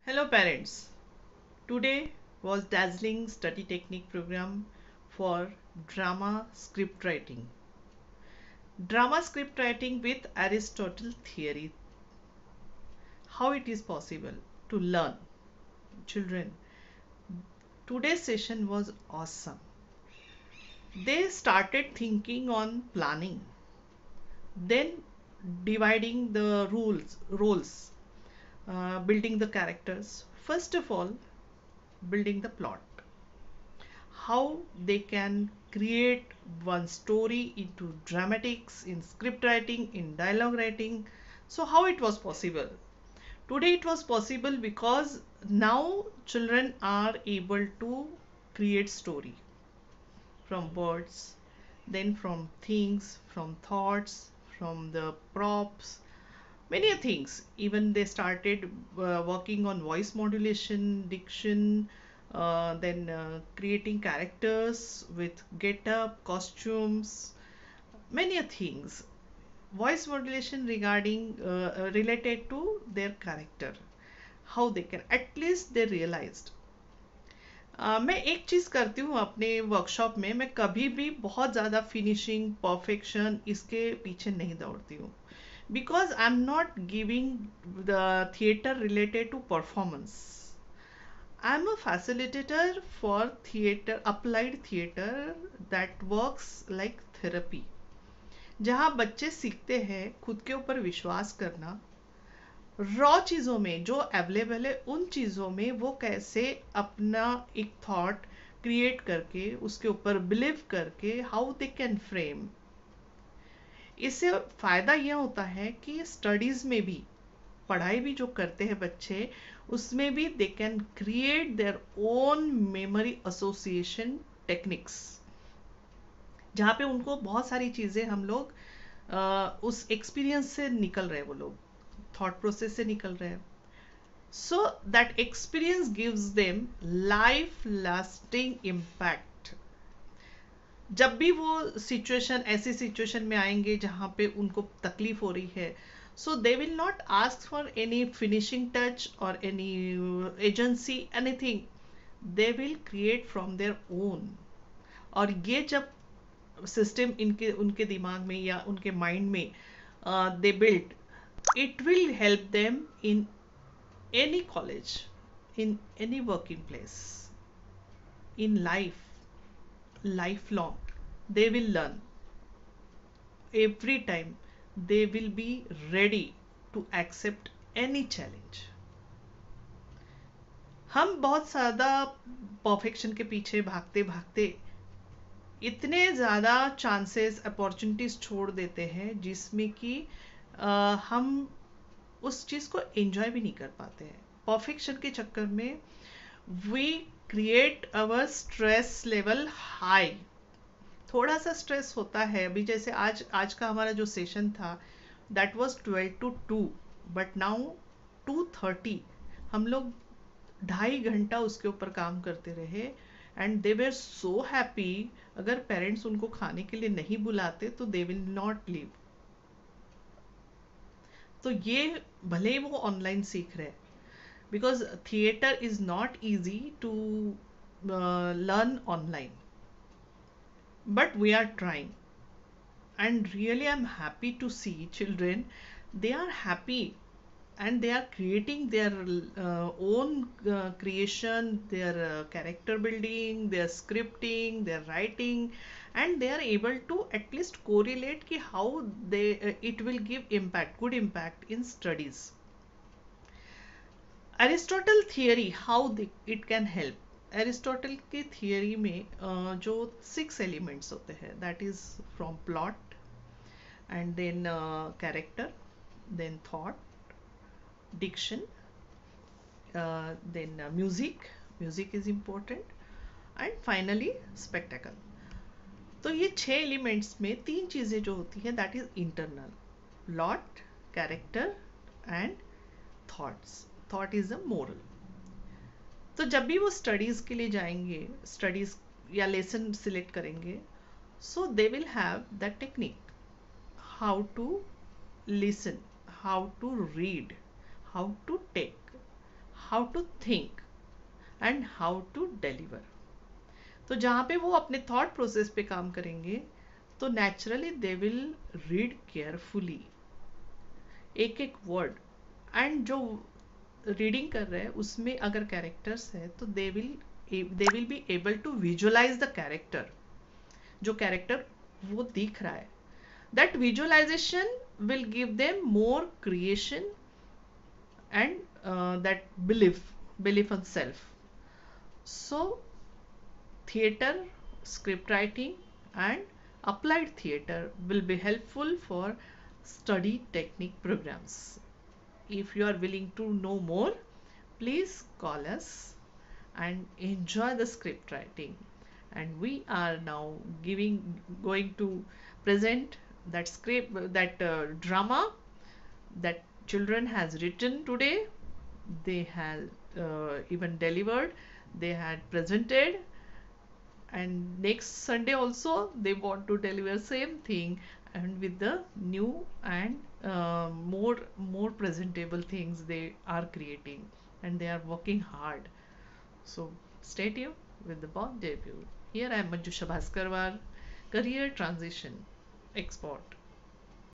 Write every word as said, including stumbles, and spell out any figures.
Hello parents. Today was dazzling study technique program for drama script writing. Drama script writing with Aristotle theory. How it is possible to learn. Children, today's session was awesome. They started thinking on planning, then dividing the rules, roles, uh, building the characters. First of all, building the plot, how they can create one story into dramatics, in script writing, in dialogue writing. So, how it was possible? Today, it was possible because now children are able to create story from words, then from things, from thoughts, from the props, many things. Even they started uh, working on voice modulation, diction, uh, then uh, creating characters with get up, costumes, many things. Voice modulation regarding uh, uh, related to their character, how they can at least they realized. Uh, मैं एक चीज़ करती हूँ अपने workshop में, मैं कभी भी बहुत ज़्यादा फिनिशिंग परफेक्शन इसके पीछे नहीं दौड़ती हूँ, because I'm not giving the theater related to performance. I'm a facilitator for theater, applied theater that works like therapy. जहाँ बच्चे सीखते हैं खुद के ऊपर विश्वास करना, रॉ चीज़ों में जो अवेलेबल है उन चीज़ों में वो कैसे अपना एक थॉट क्रिएट करके उसके ऊपर बिलीव करके हाउ दे कैन फ्रेम। इससे फ़ायदा यह होता है कि स्टडीज़ में भी, पढ़ाई भी जो करते हैं बच्चे, उसमें भी they can create their own memory association techniques, जहाँ पे उनको बहुत सारी चीज़ें हम लोग अ, उस एक्सपीरियंस से निकल रहे हैं, वो लोग थॉट प्रोसेस से निकल रहे हैं. So that experience gives them life lasting impact. जब भी वो सिचुएशन, ऐसी सिचुएशन में आएंगे जहाँ पे उनको तकलीफ हो रही है, so they will not ask for any finishing touch और any agency anything. They will create from their own. और ये जब सिस्टम इनके उनके दिमाग में या उनके माइंड में they build, it will help them in any college, in any working place, in life, lifelong. They will learn. Every time they will be ready to accept any challenge. हम बहुत ज़्यादा परफेक्शन के पीछे भागते भागते इतने ज़्यादा चांसेस, अपॉर्चुनिटीज़ छोड़ देते हैं जिसमें कि uh, हम उस चीज़ को एंजॉय भी नहीं कर पाते हैं. परफेक्शन के चक्कर में we create our stress level high. थोड़ा सा स्ट्रेस होता है. अभी जैसे आज आज का हमारा जो सेशन था that was twelve two two, but now two thirty हम लोग ढाई घंटा उसके ऊपर काम करते रहे. And they were so happy. अगर पेरेंट्स उनको खाने के लिए नहीं बुलाते तो दे विल नॉट लीव. तो ये भले ही वो ऑनलाइन सीख रहे हैं, because theatre is not easy to learn online, but we are trying. And really I am happy to see children, they are happy and they are creating their uh, own uh, creation, their uh, character building, their scripting, their writing, and they are able to at least correlate ki how they uh, it will give impact, good impact in studies. Aristotle theory, how they, it can help. Aristotle की theory में uh, जो six elements होते हैं, that is from plot and then character, then thought, diction, uh, then uh, music, music is important, and finally spectacle. तो ये छह elements में तीन चीज़ें जो होती हैं that is internal, plot, character and thoughts. Thought is a moral. तो जब भी वो स्टडीज़ के लिए जाएंगे, स्टडीज़ या लेसन सिलेक्ट करेंगे, so they will have that technique, how to listen, how to read, how to take, how to think and how to deliver. तो जहाँ पे वो अपने थॉट प्रोसेस पे काम करेंगे तो naturally they will read carefully एक एक वर्ड, एंड जो रीडिंग कर रहे हैं उसमें अगर कैरेक्टर्स है तो they will they will be able to visualise the character, जो कैरेक्टर वो दिख रहा है। That visualisation will give them more creation and that belief belief on self. So theater, script writing, and applied theater will be helpful for study technique programs. If you are willing to know more, please call us and enjoy the script writing. And we are now giving going to present that script, that uh, drama that children has written today. They had uh, even delivered, they had presented, and next Sunday also they want to deliver same thing, and with the new and uh, more more presentable things they are creating, and they are working hard. So stay tuned with the Bond debut. Here I am Manjusha Bhaskarwar, career transition expert.